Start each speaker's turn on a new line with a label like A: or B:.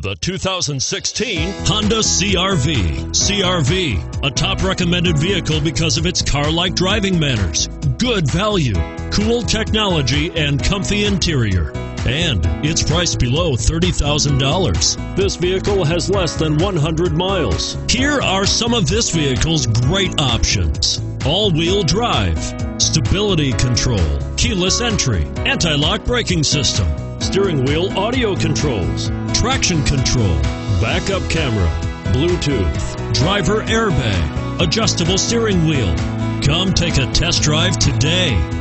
A: The 2016 Honda CR-V. CR-V, a top recommended vehicle because of its car-like driving manners, good value, cool technology, and comfy interior. And it's priced below $30,000. This vehicle has less than 100 miles. Here are some of this vehicle's great options: all-wheel drive, stability control, keyless entry, anti-lock braking system, steering wheel audio controls, traction control, backup camera, Bluetooth, driver airbag, adjustable steering wheel. Come take a test drive today.